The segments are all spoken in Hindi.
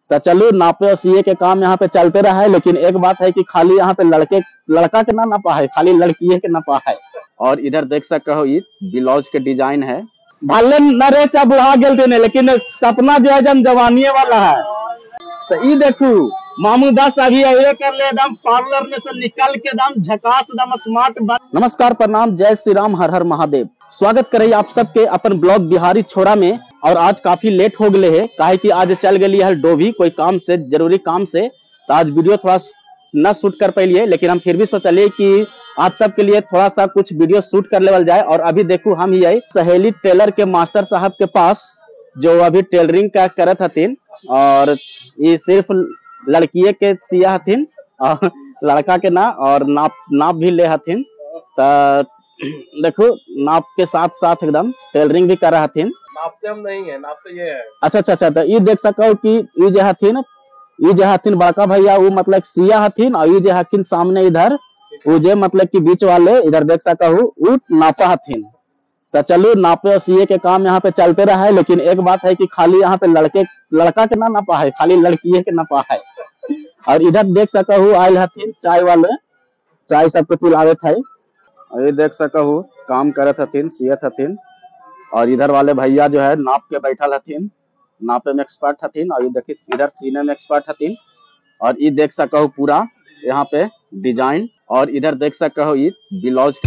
तो चलो नापे और सीए के काम यहाँ पे चलते रहा है, लेकिन एक बात है कि खाली यहाँ पे लड़का के ना नापा है, खाली लड़की के नापा है। और इधर देख सकते हो ये ब्लाउज के डिजाइन है। भाले न रे चा बुढ़ा गेल थे, लेकिन सपना जो है जन जवानी वाला है। तो ये देखो मामू दास अभी ये कर ले एकदम पार्लर में से निकल के एकदम झकास एकदम स्मार्ट बन। नमस्कार, प्रणाम, जय श्री राम, हर हर महादेव। स्वागत करे आप सबके अपन ब्लॉग बिहारी छोड़ा में। और आज काफी लेट हो गए है, काहे कि आज चल गई है डोभी कोई काम से, जरूरी काम से। तो आज वीडियो थोड़ा न शूट कर पाइलिए, लेकिन हम फिर भी सोचलिए कि आप सबके लिए थोड़ा सा कुछ वीडियो शूट कर लेवल जाए। और अभी देखो हम ही आई सहेली टेलर के मास्टर साहब के पास, जो अभी टेलरिंग का करत हथिन। और ये सिर्फ लड़किए के सिया हथिन और लड़का के ना, और नाप भी ले हथिन। तो देखो नाप के साथ साथ एकदम टेलरिंग भी कर रहा हथिन। नापते हम नहीं है, नाप तो ये है। अच्छा। तो ये देख सको कि ये जो हथिन बड़का भैया, वो मतलब सिया हथिन। और ये जो हथिन सामने इधर वो जो मतलब कि बीच वाले इधर देख सको वो नापा हथिन। तो चलो नापे और सीए के काम यहाँ पे चलते रहा है, लेकिन एक बात है कि खाली यहाँ पे लड़का के ना नापा है, खाली लड़की के नापा है। और इधर देख सको आयल हथिन चाय वाले, चाय सबको पिलावे थे। और ये देख सको काम करत हथिन, सियत हथिन। और इधर वाले भैया जो है नाप के बैठल हथिन, नापे में एक्सपर्ट हथिन। और ये देखिए इधर सीने में एक्सपर्ट हथिन। और ये देख सको पूरा यहाँ पे डिजाइन। और इधर देख सको ये ब्लाउज।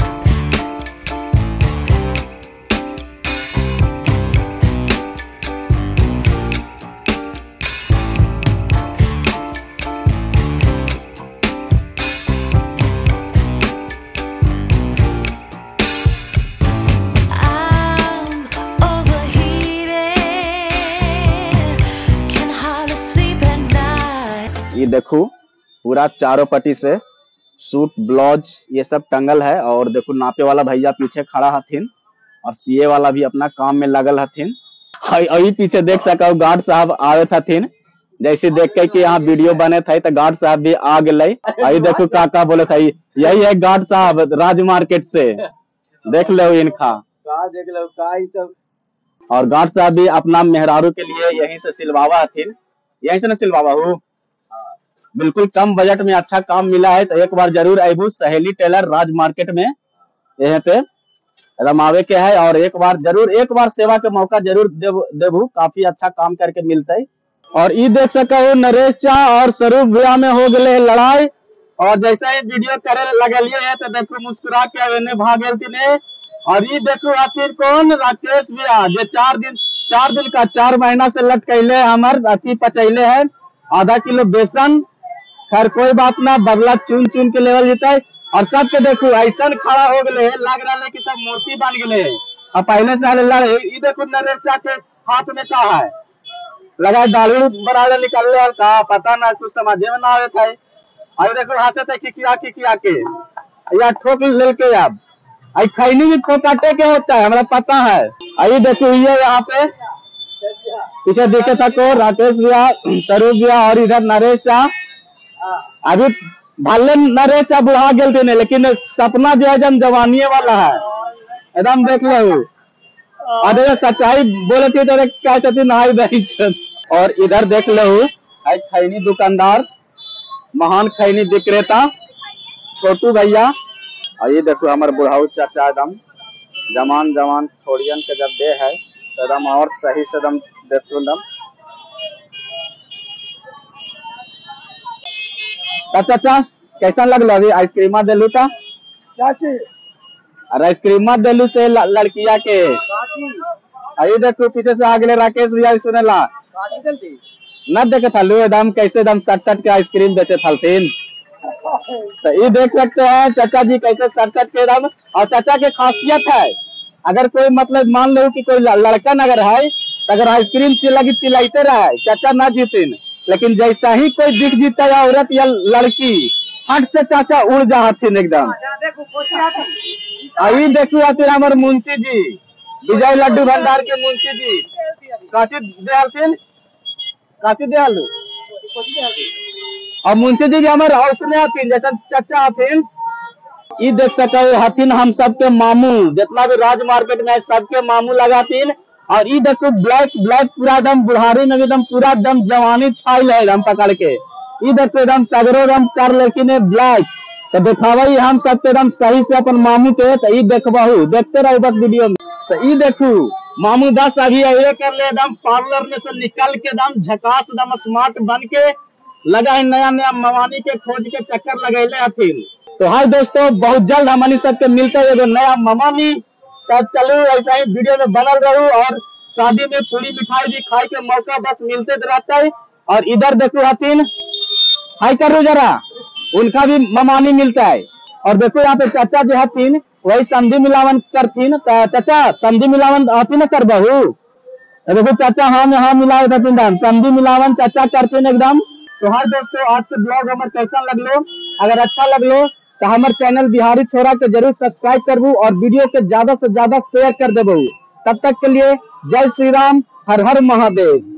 ये देखो पूरा चारों पट्टी से सूट ब्लाउज ये सब टंगल है। और देखो नापे वाला भैया पीछे खड़ा हथिन, और सीए वाला भी अपना काम में लगल हथिन। और पीछे देख सको गार्ड साहब आवे हथिन, जैसे देख के कि यहाँ वीडियो बने थे तो गार्ड साहब भी आ गए। आई देखो काका बोले थे यही है गार्ड साहब राज मार्केट से, देख लो इनका देख लो का ही सब। और गार्ड साहब भी अपना मेहरारू के लिए यहीं से सिलवावा हथिन, यहीं से न सिलवावा हो। बिल्कुल कम बजट में अच्छा काम मिला है। तो एक बार जरूर आबू सहेली टेलर राज मार्केट में, यहाँ पे रमावे के है। और एक बार सेवा के मौका जरूर देबू, काफी अच्छा काम करके मिलता है। और ये देख सको नरेश चा और स्वरूप भैया में हो गए लड़ाई। और जैसे ही वीडियो करे लगलिए है तो देखो मुस्कुरा के भागल तीने। और ये देखो आखिर कौन राकेश भैया, जो 4 दिन का 4 महीना से लटकैले हमर अथी पचैले है, आधा किलो बेसन। खैर कोई बात ना, बदला चुन के लेवल जीता है। और सबके देखो ऐसा खड़ा हो गए, लग रहा है कि सब मूर्ति बन गए। और पहले से ये देखो नरेश चा के हाथ में का है, लगा दाढ़ी बना निकल रहे का पता ना, कुछ समझे में ना आवे थे। और देखो हंसे थे किकिया के या ठोक ले के। अब आई खैनी भी ठोकाटे के होता है, हमरा पता है। आई देखो ये यहाँ पे पीछे देखे थको राकेश भैया, स्वरूप भैया, और इधर नरेश चा। अभी भाले नरेश चा बुढ़ा गेल थे, लेकिन सपना जो है जन जवानी वाला है एकदम, देख लो। अरे सच्चाई बोले थे तो कहते थे नहाई दही। और इधर देख लो खैनी दुकानदार, महान खैनी विक्रेता छोटू भैया। और ये देखो हमारे बुढ़ाऊ चाचा एकदम जवान छोड़ियन के जब दे है तो एकदम और सही से एकदम देखो एकदम। चाचा कैसा लगलो अभी आइसक्रीमा दिलू था? अरे आइसक्रीमा दिलू से लड़किया के। अरे देखो पीछे से आ गए राकेश भैया, सुनेला न देखे था लो एकदम कैसे एकदम सट के आइसक्रीम बेचे थलथिन। तो ये देख सकते हैं चाचा जी कैसे सट के एकदम। और चाचा के खासियत है, अगर कोई मतलब मान लो कि कोई लड़का अगर है तो अगर आइसक्रीम चिल्लाते रहे चाचा ना जीतिन, लेकिन जैसा ही कोई दिख जीता या औरत या लड़की, हट से चाचा उड़ जा हथिन एकदम। आई देखो आते हमारे मुंशी जी, विजय लड्डू भंडार के मुंशी जी काची दयालु। और मुंशी जी भी हमारे हाउस में हथिन, जैसा चाचा हथिन। ये देख सको हथिन हम सबके मामू, जितना भी राज मार्केट में सबके मामू लगातीन। और ई देखो ब्लैक ब्लैक पूरा एकदम बुढ़ारी में एकदम पूरा एकदम जवानी छाइल है एकदम पकड़ के। ई देखो एकदम सगरो एकदम कर लेकिन ब्लैक तो दिखावा हम सबके एकदम सही से अपन मामू के। तो ई देखबहू, देखते रहो बस वीडियो में। तो ई देखू मामू बस अभी ये कर ले एकदम पार्लर में से निकल के एकदम झकास एकदम स्मार्ट बन के लगा है नया नया मवानी के खोज के चक्कर लगेले हथिन। तो हाय दोस्तों, बहुत जल्द हमनी सबके मिलते है एगो नया मवानी। तब चलो ऐसा ही वीडियो में बनल रहू और शादी में पूरी मिठाई भी खाए के मौका बस मिलते रहता है। और इधर देखो हथिन, हाय करो जरा, उनका भी मवानी मिलता है। और देखो यहाँ पे चाचा जो हथिन वही संधि मिलावन करतीन। चाचा संधि मिलावन आती न कर बहू। देखो चाचा हाँ मिलावे हथिन, संधि मिलावन चाचा करतीन एकदम। तो हाँ दोस्तों, आज के ब्लॉग हमारे कैसा लगलो, अगर अच्छा लगलो तो हमारे चैनल बिहारी छोरा के जरूर सब्सक्राइब करबू और वीडियो के ज्यादा से ज्यादा शेयर कर देबू। तब तक के लिए जय श्री राम, हर हर महादेव।